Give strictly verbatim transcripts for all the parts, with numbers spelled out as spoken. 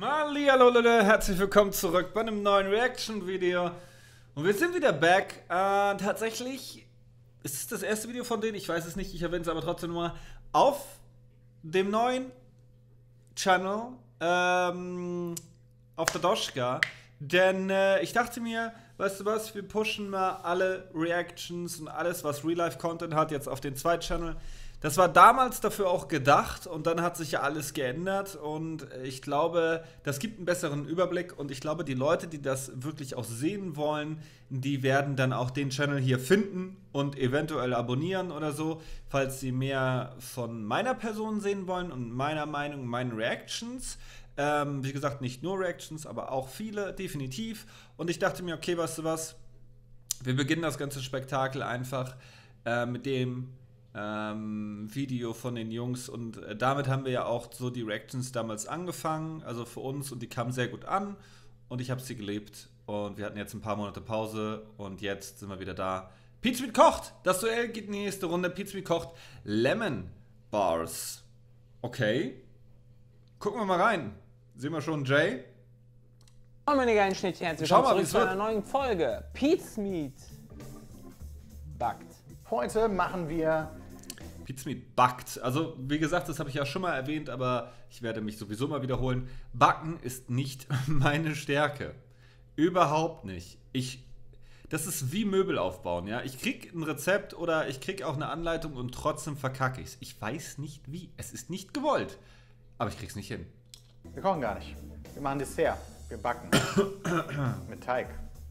Hallihallo Leute, herzlich willkommen zurück bei einem neuen Reaction-Video. Und wir sind wieder back. Äh, tatsächlich ist es das erste Video von denen, ich weiß es nicht, ich erwähne es aber trotzdem nur, auf dem neuen Channel, ähm, auf der Doschka. Denn äh, ich dachte mir, weißt du was, wir pushen mal alle Reactions und alles, was Real-Life-Content hat, jetzt auf den zweiten Channel. Das war damals dafür auch gedacht und dann hat sich ja alles geändert und ich glaube, das gibt einen besseren Überblick und ich glaube, die Leute, die das wirklich auch sehen wollen, die werden dann auch den Channel hier finden und eventuell abonnieren oder so, falls sie mehr von meiner Person sehen wollen und meiner Meinung, meinen Reactions. Ähm, wie gesagt, nicht nur Reactions, aber auch viele, definitiv. Und ich dachte mir, okay, weißt du was, wir beginnen das ganze Spektakel einfach äh, mit dem Ähm, Video von den Jungs und äh, damit haben wir ja auch so die Reactions damals angefangen, also für uns, und die kamen sehr gut an und ich habe sie gelebt und wir hatten jetzt ein paar Monate Pause und jetzt sind wir wieder da. Pizmeet kocht! Das Duell geht in die nächste Runde. Pizmeet kocht Lemon Bars. Okay. Gucken wir mal rein. Sehen wir schon Jay? Hallo meine geilen Schnittchen, herzlich Schau willkommen mal, zurück zu einer neuen Folge Pizmeet backt. Heute machen wir Pizmeet backt. Also, wie gesagt, das habe ich ja schon mal erwähnt, aber ich werde mich sowieso mal wiederholen. Backen ist nicht meine Stärke. Überhaupt nicht. Ich, das ist wie Möbel aufbauen, ja. Ich krieg ein Rezept oder ich krieg auch eine Anleitung und trotzdem verkacke ich's. Ich weiß nicht wie. Es ist nicht gewollt. Aber ich krieg's nicht hin. Wir kochen gar nicht. Wir machen Dessert. Wir backen. Mit Teig.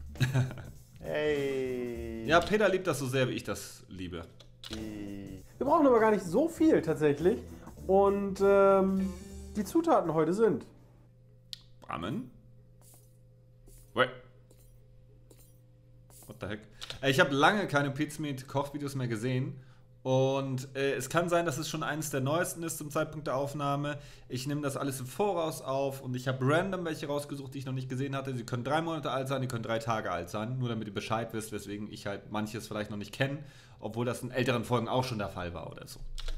Hey. Ja, Peter liebt das so sehr, wie ich das liebe. Wir brauchen aber gar nicht so viel tatsächlich. Und ähm, die Zutaten heute sind Ramen. Wait. What the heck? Ich habe lange keine Pizmeet-Kochvideos mehr gesehen. Und äh, es kann sein, dass es schon eines der neuesten ist zum Zeitpunkt der Aufnahme. Ich nehme das alles im Voraus auf und ich habe random welche rausgesucht, die ich noch nicht gesehen hatte. Sie können drei Monate alt sein, die können drei Tage alt sein. Nur damit ihr Bescheid wisst, weswegen ich halt manches vielleicht noch nicht kenne. Obwohl das in älteren Folgen auch schon der Fall war oder so.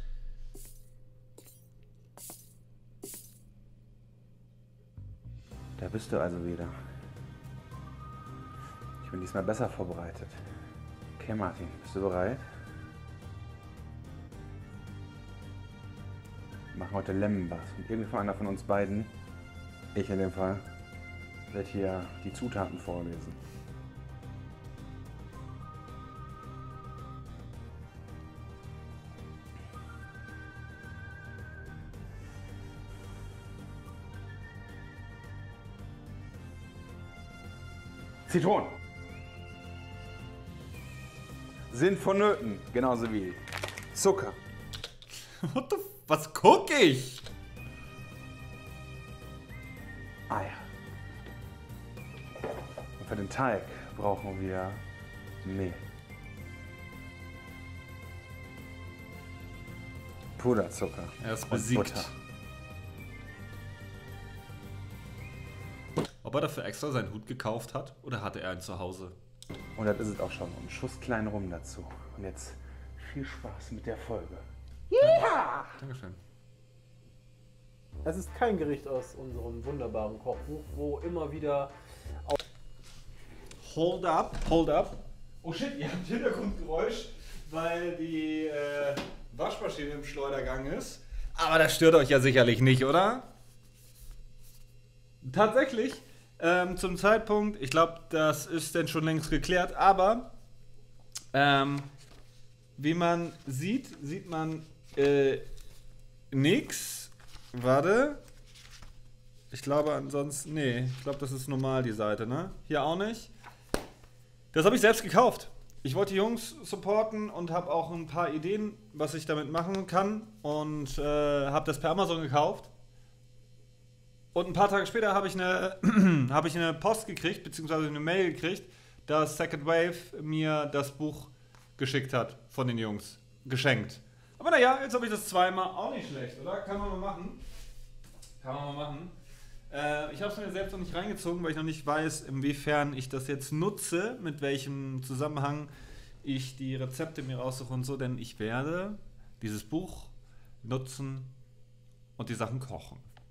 Da bist du also wieder. Ich bin diesmal besser vorbereitet. Okay, Martin, bist du bereit? Wir machen heute Lemon Bars und irgendeiner von uns beiden, ich in dem Fall, wird hier die Zutaten vorlesen. Zitronen sind vonnöten, genauso wie Zucker. What the f Was gucke ich? Eier. Und für den Teig brauchen wir Mehl. Puderzucker. Er ist und besiegt. Butter. Ob er dafür extra seinen Hut gekauft hat oder hatte er ihn zu Hause? Und das ist es auch schon. Und einen Schuss kleinen Rum dazu. Und jetzt viel Spaß mit der Folge. Ja! Dankeschön. Es ist kein Gericht aus unserem wunderbaren Kochbuch, wo immer wieder Hold up, hold up. Oh shit, ihr habt Hintergrundgeräusch, weil die äh, Waschmaschine im Schleudergang ist. Aber das stört euch ja sicherlich nicht, oder? Tatsächlich, ähm, zum Zeitpunkt, ich glaube, das ist denn schon längst geklärt, aber ähm, wie man sieht, sieht man äh, nix. Warte. Ich glaube ansonsten, nee, ich glaube, das ist normal die Seite, ne? Hier auch nicht. Das habe ich selbst gekauft. Ich wollte die Jungs supporten und habe auch ein paar Ideen, was ich damit machen kann und äh, habe das per Amazon gekauft. Und ein paar Tage später habe ich eine habe ich eine Post gekriegt, beziehungsweise eine Mail gekriegt, dass Second Wave mir das Buch geschickt hat von den Jungs. Geschenkt. Aber naja, jetzt habe ich das zweimal, auch nicht schlecht, oder? Kann man mal machen. Kann man mal machen. Äh, ich habe es mir selbst noch nicht reingezogen, weil ich noch nicht weiß, inwiefern ich das jetzt nutze, mit welchem Zusammenhang ich die Rezepte mir raussuche und so, denn ich werde dieses Buch nutzen und die Sachen kochen.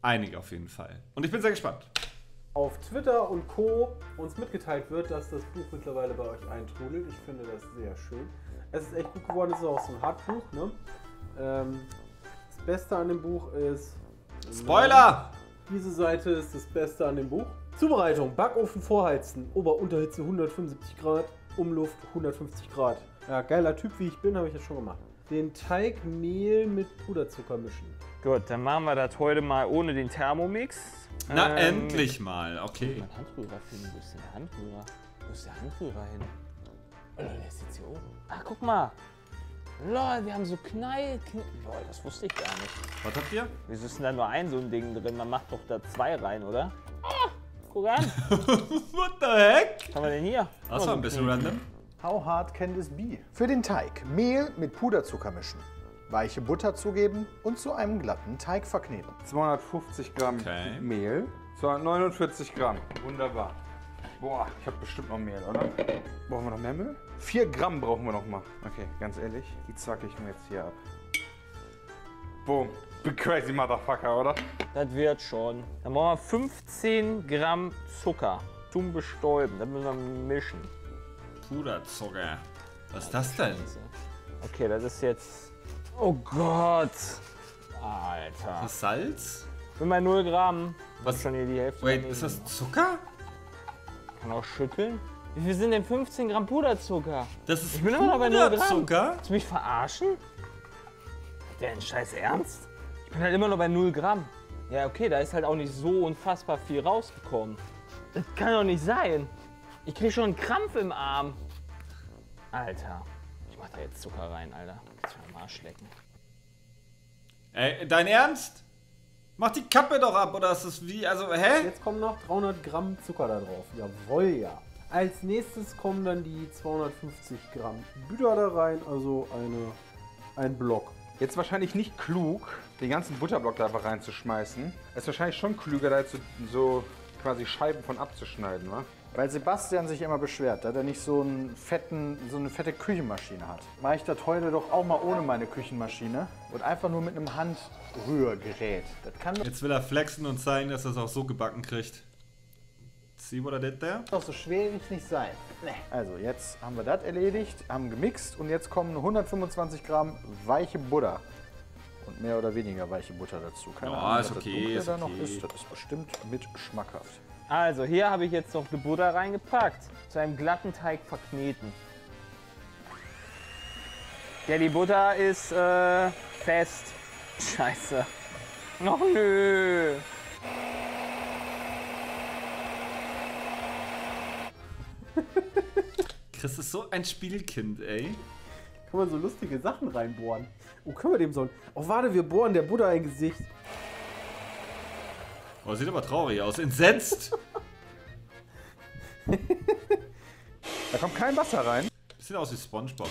einige auf jeden Fall. Und ich bin sehr gespannt. Auf Twitter und Co. uns mitgeteilt wird, dass das Buch mittlerweile bei euch eintrudelt. Ich finde das sehr schön. Es ist echt gut geworden, es ist auch so ein Hardbuch. Ne? Ähm, das Beste an dem Buch ist... Spoiler! Diese Seite ist das Beste an dem Buch. Zubereitung, Backofen vorheizen, Ober-Unterhitze hundertfünfundsiebzig Grad, Umluft hundertfünfzig Grad. Ja, geiler Typ wie ich bin, habe ich das schon gemacht. Den Teig Mehl mit Puderzucker mischen. Gut, dann machen wir das heute mal ohne den Thermomix. Na, Ähm, endlich mal, okay. Mein Handrührer finden. Wo ist denn der Handrührer? Wo ist der Handrührer hin? Oh, der ist jetzt hier oben. Ach, guck mal. Lol, wir haben so Knall... Kn Lol, das wusste ich gar nicht. Was habt ihr? Wieso ist denn da nur ein so ein Ding drin? Man macht doch da zwei rein, oder? Ah, guck an. What the heck? Was haben wir denn hier? Das war ein bisschen random. How hard can this be? Für den Teig Mehl mit Puderzucker mischen, weiche Butter zugeben und zu einem glatten Teig verkneten. zweihundertfünfzig Gramm Okay. Mehl, zweihundertneunundvierzig Gramm. Wunderbar. Boah, ich habe bestimmt noch Mehl, oder? Brauchen wir noch mehr Mehl? vier Gramm brauchen wir noch mal. Okay, ganz ehrlich, die zacke ich mir jetzt hier ab. Boom. Big crazy Motherfucker, oder? Das wird schon. Dann brauchen wir fünfzehn Gramm Zucker zum Bestäuben. Das müssen wir mischen. Puderzucker. Was ist das denn? Okay, das ist jetzt... Oh Gott. Alter. Das ist Salz? Bin bei null Gramm. Was? Ist schon hier die Hälfte. Wait, daneben. ist das Zucker? Kann auch schütteln. Wie viel sind denn fünfzehn Gramm Puderzucker? Das ist Ich bin immer noch bei null Gramm. Puderzucker? Willst du mich verarschen? Hat der einen Scheiß Ernst? Ich bin halt immer noch bei null Gramm. Ja, okay, da ist halt auch nicht so unfassbar viel rausgekommen. Das kann doch nicht sein. Ich krieg schon einen Krampf im Arm. Alter. Ich mach da jetzt Zucker rein, Alter. Kannst du mir am Arsch lecken. Ey, dein Ernst? Mach die Kappe doch ab, oder ist das wie, also, hä? Jetzt kommen noch dreihundert Gramm Zucker da drauf. Jawohl, ja. Als nächstes kommen dann die zweihundertfünfzig Gramm Butter da rein, also eine, ein Block. Jetzt wahrscheinlich nicht klug, den ganzen Butterblock da einfach reinzuschmeißen. Es ist wahrscheinlich schon klüger, da jetzt so, so quasi Scheiben von abzuschneiden, wa? Weil Sebastian sich immer beschwert, dass er nicht so, einen fetten, so eine fette Küchenmaschine hat. Mache ich das heute doch auch mal ohne meine Küchenmaschine und einfach nur mit einem Handrührgerät. Das kann doch Jetzt will er flexen und zeigen, dass er es auch so gebacken kriegt. See what I did there? doch so schwierig nicht sein. Nee. Also jetzt haben wir das erledigt, haben gemixt und jetzt kommen hundertfünfundzwanzig Gramm weiche Butter. Und mehr oder weniger weiche Butter dazu. Keine Ja, Ahnung, ist was okay, das Dunkle ist da noch okay. ist. Das ist bestimmt mit schmackhaft. Also, hier habe ich jetzt noch die Butter reingepackt. Zu einem glatten Teig verkneten. Ja, die Butter ist äh, fest. Scheiße. Noch nö. Chris ist so ein Spielkind, ey. Kann man so lustige Sachen reinbohren. Oh, können wir dem so ein... Oh, warte, wir bohren der Butter ein Gesicht. Oh, sieht aber traurig aus. Entsetzt. Da kommt kein Wasser rein. Sieht aus wie SpongeBob.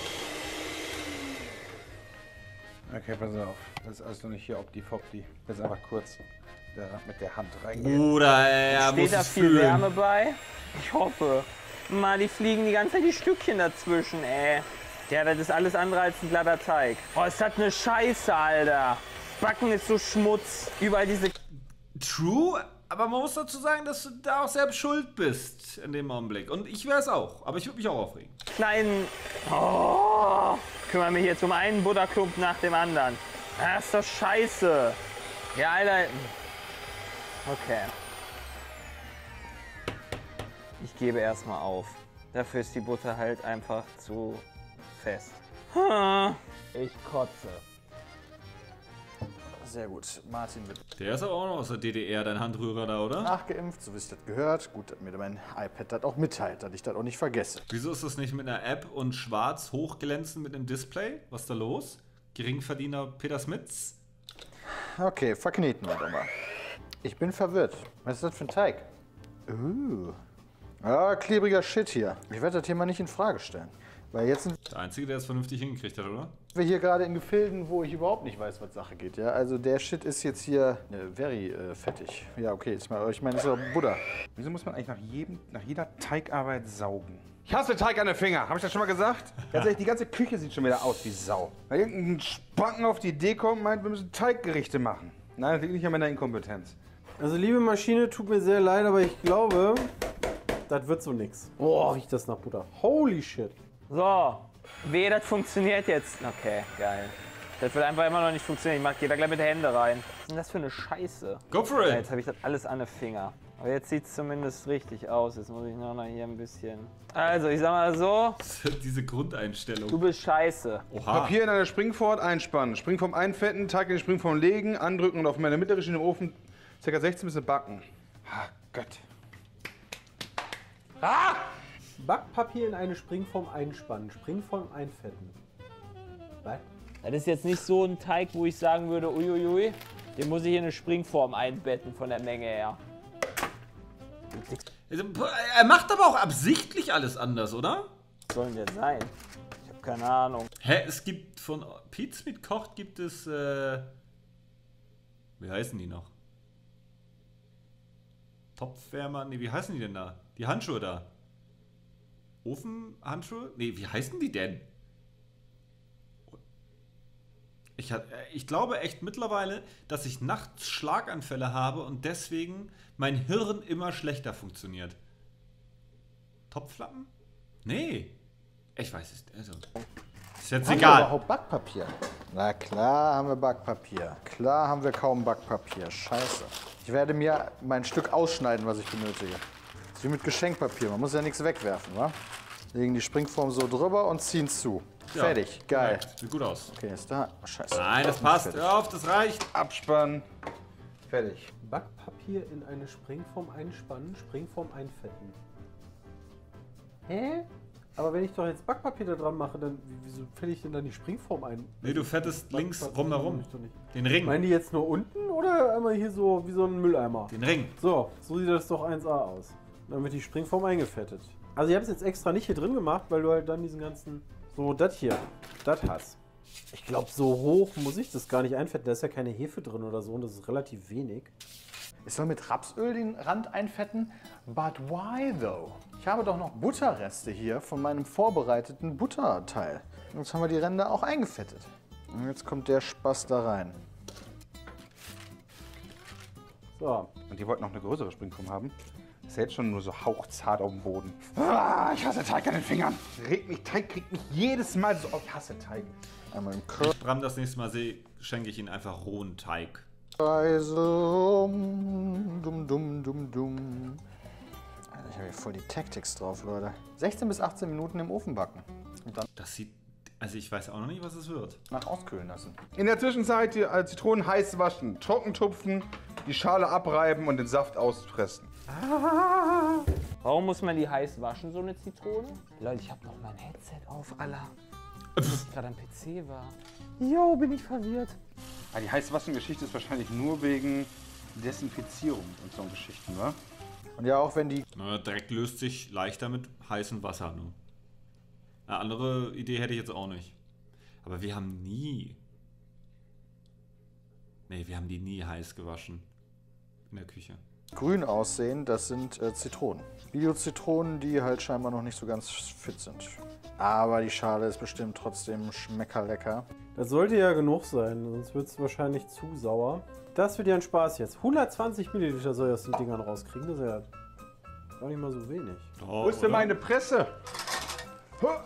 Okay, pass auf. Das ist alles noch nicht hier opti-fopti. Jetzt einfach kurz da mit der Hand reingehen. Bruder, ey, er muss Steht da es viel fühlen. Wärme bei? Ich hoffe. Mann, die fliegen die ganze Zeit die Stückchen dazwischen, ey. Ja, das ist alles andere als ein glatter Teig. Oh, ist das eine Scheiße, Alter. Backen ist so Schmutz. Überall diese... True, aber man muss dazu sagen, dass du da auch selbst schuld bist in dem Augenblick. Und ich wäre es auch, aber ich würde mich auch aufregen. kleinen... Oh, kümmere mich jetzt um einen Butterklumpen nach dem anderen. Das ist doch scheiße. Ja, Alter. Okay. Ich gebe erstmal auf. Dafür ist die Butter halt einfach zu fest. Ich kotze. Sehr gut. Martin wird Der ist aber auch noch aus der D D R, dein Handrührer da, oder? nachgeimpft, so wie es das gehört. Gut, dass mir mein iPad das auch mitteilt, dass ich das auch nicht vergesse. Wieso ist das nicht mit einer App und schwarz hochglänzend mit einem Display? Was ist da los? Geringverdiener Peter Smits? Okay, verkneten wir doch mal. Ich bin verwirrt. Was ist das für ein Teig? Uh. Ah, klebriger Shit hier. Ich werde das Thema nicht in Frage stellen. Weil jetzt sind Der Einzige, der es vernünftig hingekriegt hat, oder? wir hier gerade in Gefilden, wo ich überhaupt nicht weiß, was Sache geht. Ja? Also der Shit ist jetzt hier äh, very äh, fettig. Ja, okay, jetzt mal, ich meine, das ist doch Butter. Wieso muss man eigentlich nach, jedem, nach jeder Teigarbeit saugen? Ich hasse Teig an den Finger, habe ich das schon mal gesagt? Ganz ehrlich, die ganze Küche sieht schon wieder aus wie Sau. Weil irgendein Spacken auf die Idee kommt, meint, wir müssen Teiggerichte machen. Nein, das liegt nicht an meiner Inkompetenz. Also liebe Maschine, tut mir sehr leid, aber ich glaube, das wird so nix. Oh, riecht das nach Butter. Holy shit. So, wehe, das funktioniert jetzt. Okay, geil. Das wird einfach immer noch nicht funktionieren. Ich mach, geh da gleich mit den Händen rein. Was ist denn das für eine Scheiße? Go for Ja, it! jetzt habe ich das alles an den Finger. Aber jetzt sieht es zumindest richtig aus. Jetzt muss ich noch mal hier ein bisschen... Also, ich sag mal so, Diese Grundeinstellung. du bist scheiße. Oha. Papier in einer Springform einspannen. Springform einfetten, Teig in die Springform legen, andrücken und auf meine mittlere Schiene im Ofen ca. sechzehn bis backen. Ah, Gott. Ah! Backpapier in eine Springform einspannen, Springform einfetten. Was? Das ist jetzt nicht so ein Teig, wo ich sagen würde, uiuiui, den muss ich in eine Springform einbetten von der Menge her. Also, er macht aber auch absichtlich alles anders, oder? Was soll denn der sein? Ich habe keine Ahnung. Hä, es gibt von Pizza mit Kocht gibt es, äh, wie heißen die noch? Topfwärmer, nee, wie heißen die denn da? Die Handschuhe da. Ofenhandschuhe? Nee, wie heißen die denn? Ich, hat, ich glaube echt mittlerweile, dass ich nachts Schlaganfälle habe und deswegen mein Hirn immer schlechter funktioniert. Topflappen? Nee. Ich weiß es nicht. Also, ist jetzt Haben wir egal. überhaupt Backpapier? Na klar haben wir Backpapier. Klar haben wir kaum Backpapier. Scheiße. Ich werde mir mein Stück ausschneiden, was ich benötige. Das ist wie mit Geschenkpapier. Man muss ja nichts wegwerfen, wa? Legen die Springform so drüber und ziehen zu. Ja, Fertig. Geil. korrekt. Sieht gut aus. Okay, ist da. Oh, scheiße. Nein, das passt. Hör auf, das reicht. Abspannen. Fertig. Backpapier in eine Springform einspannen, Springform einfetten. Hä? Aber wenn ich doch jetzt Backpapier da dran mache, dann wieso fette ich denn dann die Springform ein? Nee, du fettest links Backpapier rumherum. ich doch nicht. Den Ring. Meinen die jetzt nur unten oder einmal hier so wie so ein Mülleimer? Den Ring. So, so sieht das doch eins A aus. Dann wird die Springform eingefettet. Also ich habe es jetzt extra nicht hier drin gemacht, weil du halt dann diesen ganzen... So, das hier, das hast. Ich glaube, so hoch muss ich das gar nicht einfetten. Da ist ja keine Hefe drin oder so und das ist relativ wenig. Ich soll mit Rapsöl den Rand einfetten? But why though? Ich habe doch noch Butterreste hier von meinem vorbereiteten Butterteil. Jetzt haben wir die Ränder auch eingefettet. Und jetzt kommt der Spaß da rein. So, Und ihr wollt noch eine größere Springform haben? Ist ja jetzt schon nur so hauchzart auf dem Boden. Ah, ich hasse Teig an den Fingern. Regt mich, Teig kriegt mich jedes Mal so auf. Ich hasse Teig. Einmal im Curl. Bram das nächste Mal sehe, schenke ich ihm einfach rohen Teig. Kreise um, dumm, dumm, dumm, dumm. Alter, ich habe hier voll die Tactics drauf, Leute. sechzehn bis achtzehn Minuten im Ofen backen. Und dann Das sieht, also ich weiß auch noch nicht, was es wird. nach auskühlen lassen. In der Zwischenzeit die äh, Zitronen heiß waschen, trocken tupfen, die Schale abreiben und den Saft auspressen. Warum muss man die heiß waschen, so eine Zitrone? Leute, ich habe noch mein Headset auf, Alter. Dass ich gerade am P C war. Jo, bin ich verwirrt. Ah, die Heißwaschen-Geschichte ist wahrscheinlich nur wegen Desinfizierung und so Geschichten, wa? Und ja, auch wenn die Na, Dreck löst sich leichter mit heißem Wasser. Ne? Eine andere Idee hätte ich jetzt auch nicht. Aber wir haben nie... Nee, wir haben die nie heiß gewaschen. In der Küche. grün aussehen, das sind äh, Zitronen. Bio-Zitronen, die halt scheinbar noch nicht so ganz fit sind. Aber die Schale ist bestimmt trotzdem schmeckerlecker. das sollte ja genug sein, sonst wird es wahrscheinlich zu sauer. Das wird ja ein Spaß jetzt. hundertzwanzig Milliliter soll ich aus den Dingern rauskriegen, das ist ja gar nicht mal so wenig. Oh, Wo ist denn oder? meine Presse? Huh.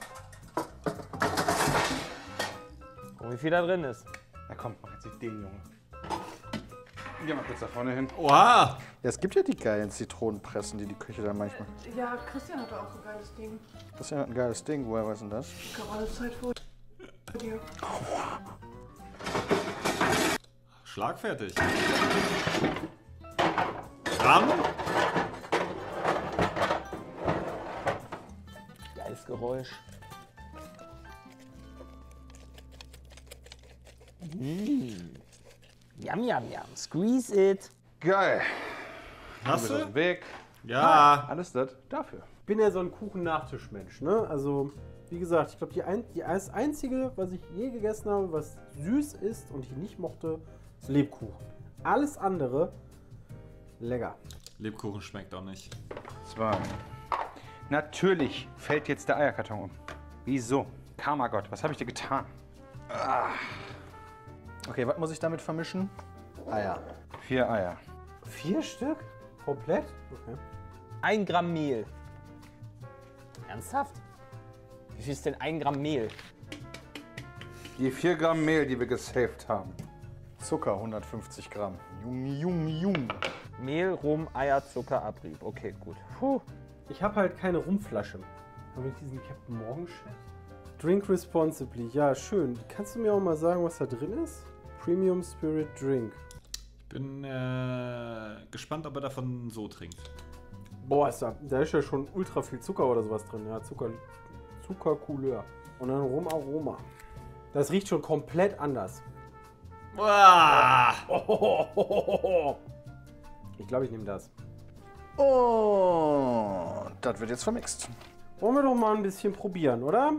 Guck, wie viel da drin ist. Na komm, mach jetzt nicht den, Junge. Geh mal kurz da vorne hin. Oha! Ja, es gibt ja die geilen Zitronenpressen, die die Küche dann manchmal... Ja, Christian hatte auch so ein geiles Ding. Das ist ja ein geiles Ding, woher weiß denn das? Ich glaube, alle Zeit vor dir. Schlagfertig. Bram? Geiles Geräusch. Mm. Yum, yum, yum. Squeeze it. Geil. Hast Du bist du? weg. Ja. Alles das dafür. Ich bin ja so ein Kuchen-Nachtischmensch, ne? Also, wie gesagt, ich glaube, die ein, die, das Einzige, was ich je gegessen habe, was süß ist und ich nicht mochte, ist Lebkuchen. Alles andere, lecker. Lebkuchen schmeckt auch nicht. Zwei. Natürlich fällt jetzt der Eierkarton um. Wieso? Karma-Gott, was habe ich dir getan? Okay, was muss ich damit vermischen? Eier. Vier Eier. Vier Stück? Komplett? Okay. Ein Gramm Mehl. Ernsthaft? Wie viel ist denn ein Gramm Mehl? Die vier Gramm Mehl, die wir gesaved haben. Zucker hundertfünfzig Gramm. Junge, Junge, Junge. Mehl, Rum, Eier, Zucker, Abrieb. Okay, gut. Puh. Ich habe halt keine Rumflasche. Habe ich diesen Captain Morgan Shit? Drink responsibly. Ja, schön. Kannst du mir auch mal sagen, was da drin ist? Premium Spirit Drink. Bin äh, gespannt, ob er davon so trinkt. Boah, ist da, da ist ja schon ultra viel Zucker oder sowas drin. Ja, Zucker, Zuckercouleur. Und dann Rumaroma. Das riecht schon komplett anders. Uah! Ich glaube, ich nehme das. Und das wird jetzt vermixt. Wollen wir doch mal ein bisschen probieren, oder?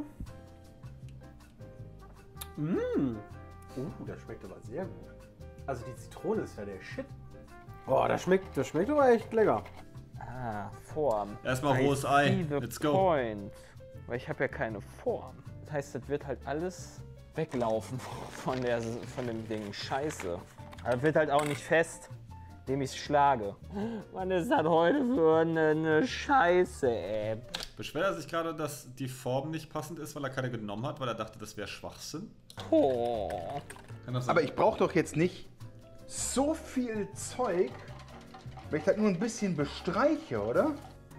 Mmh. Uh, das schmeckt aber sehr gut. Also die Zitrone ist ja der Shit. Oh, das schmeckt, das schmeckt aber echt lecker. Ah, Form. Erstmal I rohes Ei. see the Let's go. Point. Weil ich habe ja keine Form. Das heißt, das wird halt alles weglaufen von, der, von dem Ding. Scheiße. Aber das wird halt auch nicht fest, indem ich es schlage. Mann, ist das heute für eine, eine Scheiße, ey. Beschwert er sich gerade, dass die Form nicht passend ist, weil er keine genommen hat, weil er dachte, das wäre Schwachsinn? Oh. Kann das sein? Aber ich brauche doch jetzt nicht so viel Zeug, wenn ich das nur ein bisschen bestreiche, oder?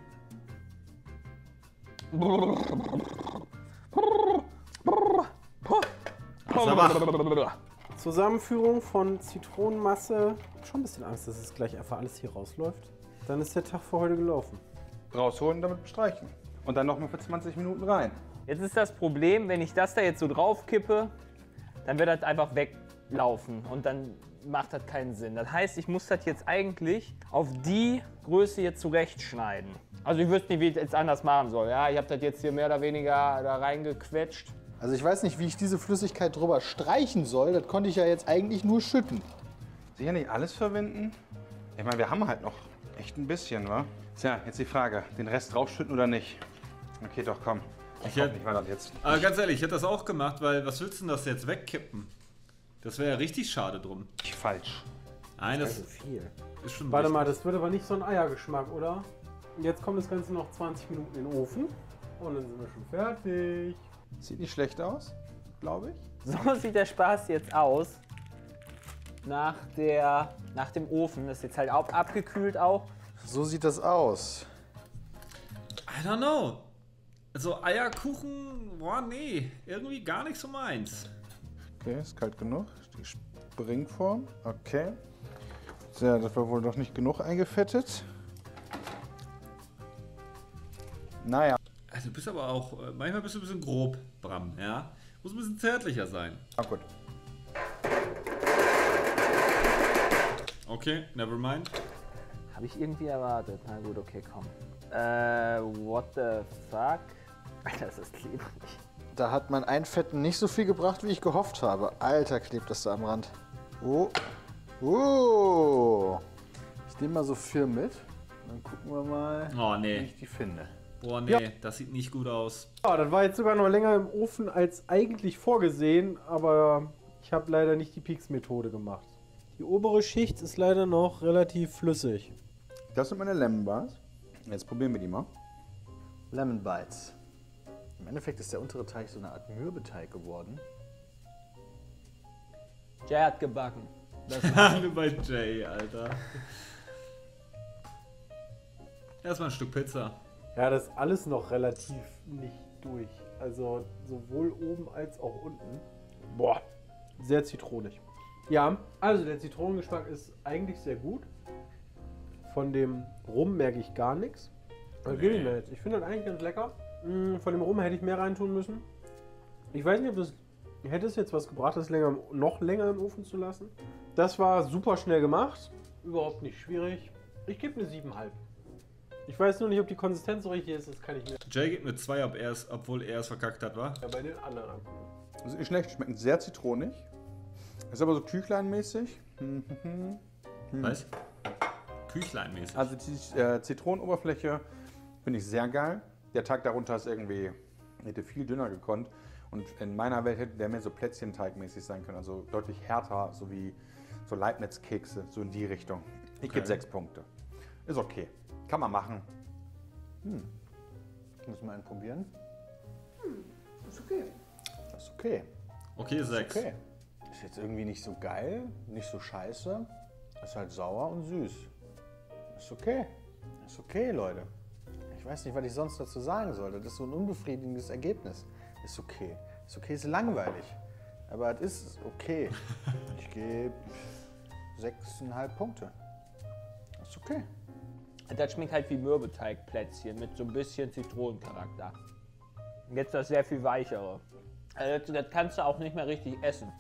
Zusammenführung von Zitronenmasse. Schon ein bisschen Angst, dass es gleich einfach alles hier rausläuft. Dann ist der Tag für heute gelaufen. Rausholen, damit bestreichen. Und dann nochmal für zwanzig Minuten rein. Jetzt ist das Problem, wenn ich das da jetzt so drauf kippe, dann wird das einfach weglaufen und dann macht das keinen Sinn. Das heißt, ich muss das jetzt eigentlich auf die Größe jetzt zurechtschneiden. Also ich wüsste nicht, wie ich das jetzt anders machen soll. Ja, ich habe das jetzt hier mehr oder weniger da reingequetscht. Also ich weiß nicht, wie ich diese Flüssigkeit drüber streichen soll. Das konnte ich ja jetzt eigentlich nur schütten. Sicher nicht alles verwenden? Ich meine, wir haben halt noch echt ein bisschen, wa? Tja, jetzt die Frage, den Rest draufschütten oder nicht? Okay, doch, komm. Ich hätte, Ich war das jetzt. aber ganz ehrlich, ich hätte das auch gemacht, weil was willst du denn das jetzt wegkippen? Das wäre ja richtig schade drum. Falsch. Nein, das Also viel. ist schon Warte richtig. mal, das wird aber nicht so ein Eiergeschmack, oder? Und jetzt kommt das Ganze noch zwanzig Minuten in den Ofen. Und dann sind wir schon fertig. Sieht nicht schlecht aus, glaube ich. So sieht der Spaß jetzt aus. Nach, der, nach dem Ofen. Das ist jetzt halt auch abgekühlt auch. So sieht das aus. I don't know. Also Eierkuchen, boah, nee, irgendwie gar nicht so meins. Okay, ist kalt genug. Die Springform. Okay. Sehr, das war wohl noch nicht genug eingefettet. Naja. Also du bist aber auch, äh, manchmal bist du ein bisschen grob, Bram, ja? Muss ein bisschen zärtlicher sein. Ah, gut. Okay, never mind. Habe ich irgendwie erwartet. Na gut, okay, komm. Äh, what the fuck? Alter, ist das klebrig. Da hat mein Einfetten nicht so viel gebracht, wie ich gehofft habe. Alter, klebt das da am Rand. Oh. Oh. Ich nehme mal so vier mit. Dann gucken wir mal, Oh, wie nee. ich die finde. Boah, nee, das sieht nicht gut aus. Ja, das war jetzt sogar noch länger im Ofen als eigentlich vorgesehen, aber ich habe leider nicht die Peaks-Methode gemacht. Die obere Schicht ist leider noch relativ flüssig. Das sind meine Lemon Bars. Jetzt probieren wir die mal. Lemon Bites. Im Endeffekt ist der untere Teig so eine Art Mürbeteig geworden. Jay hat gebacken. Alle bei Jay, Alter. Erstmal ein Stück Pizza. Ja, das ist alles noch relativ nicht durch. Also sowohl oben als auch unten. Boah, sehr zitronig. Ja, also der Zitronengeschmack ist eigentlich sehr gut. Von dem Rum merke ich gar nichts. Was gebe ich mir jetzt? Ich finde das eigentlich ganz lecker. Mm, Von dem Rum hätte ich mehr reintun müssen. Ich weiß nicht, ob das... Hätte es jetzt was gebracht, das länger, noch länger im Ofen zu lassen? Das war super schnell gemacht. Überhaupt nicht schwierig. Ich gebe eine sieben Komma fünf. Ich weiß nur nicht, ob die Konsistenz so richtig ist. Das kann ich mir Jay gibt mir zwei, ob er es, obwohl er es verkackt hat, wa? ja bei den anderen angucken. Das ist nicht schlecht, schmecken sehr zitronig. Ist aber so Küchleinmäßig. Mhm. Was? Küchleinmäßig. Also die äh, Zitronenoberfläche finde ich sehr geil. Der Teig darunter ist irgendwie, hätte viel dünner gekonnt. Und in meiner Welt hätte der mehr so Plätzchenteigmäßig sein können. Also deutlich härter, so wie so Leibniz-Kekse, so in die Richtung. Ich gebe sechs Punkte. Ist okay. Kann man machen. Müssen wir einen probieren? Ist okay. Das ist okay. Okay, sechs. Okay. Ist jetzt irgendwie nicht so geil, nicht so scheiße. Ist halt sauer und süß. Ist okay. Ist okay, Leute. Ich weiß nicht, was ich sonst dazu sagen sollte. Das ist so ein unbefriedigendes Ergebnis. Ist okay. Ist okay, ist langweilig. Aber es ist okay. Ich gebe sechseinhalb Punkte. Ist okay. Das schmeckt halt wie Mürbeteigplätzchen mit so ein bisschen Zitronencharakter. Jetzt das sehr viel weichere. Also das, das kannst du auch nicht mehr richtig essen.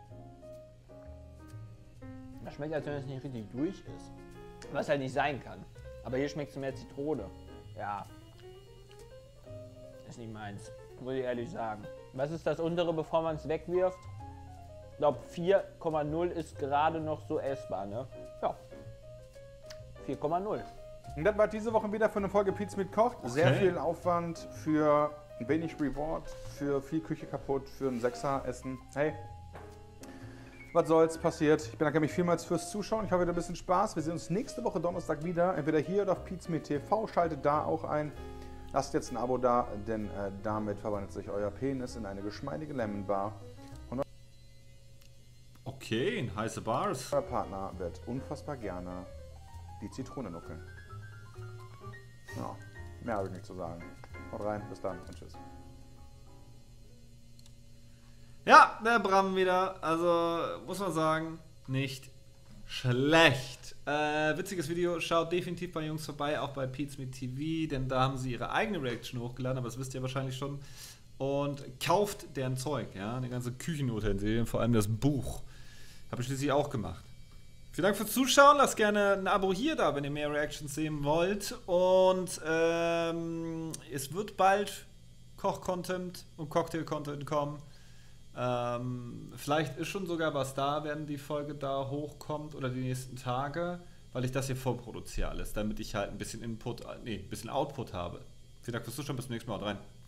Das schmeckt, als wenn es nicht richtig durch ist. Was halt nicht sein kann. Aber hier schmeckt es mehr Zitrone. Ja. Ist nicht meins. Muss ich ehrlich sagen. Was ist das untere, bevor man es wegwirft? Ich glaube vier Komma null ist gerade noch so essbar, ne? Ja. vier Komma null. Und das war diese Woche wieder für eine Folge Pizza mit Kocht. Sehr viel Aufwand für wenig Reward, für viel Küche kaputt, für ein Sechser-Essen. Hey, was soll's, passiert. Ich bedanke mich vielmals fürs Zuschauen. Ich hoffe, ihr habt ein bisschen Spaß. Wir sehen uns nächste Woche Donnerstag wieder. Entweder hier oder auf Pizza mit T V. Schaltet da auch ein. Lasst jetzt ein Abo da, denn äh, damit verwandelt sich euer Penis in eine geschmeidige Lemon Bar. Okay, ein heiße Bars. Euer Partner wird unfassbar gerne die Zitrone nuckeln. Ja, mehr habe ich nicht zu sagen. Haut rein, bis dann und tschüss. Ja, der Bram wieder. Also, muss man sagen, nicht schlecht. Äh, witziges Video. Schaut definitiv bei Jungs vorbei, auch bei Pizza mit T V, denn da haben sie ihre eigene Reaction hochgeladen, aber das wisst ihr wahrscheinlich schon. Und kauft deren Zeug, ja, die ganze Küchenutensilien, vor allem das Buch. Habe ich schließlich auch gemacht. Vielen Dank fürs Zuschauen. Lasst gerne ein Abo hier da, wenn ihr mehr Reactions sehen wollt. Und ähm, es wird bald Koch-Content und Cocktail-Content kommen. Ähm, vielleicht ist schon sogar was da, wenn die Folge da hochkommt oder die nächsten Tage, weil ich das hier vorproduziere alles, damit ich halt ein bisschen Input, nee, ein bisschen Output habe. Vielen Dank fürs Zuschauen, bis zum nächsten Mal. Haut rein.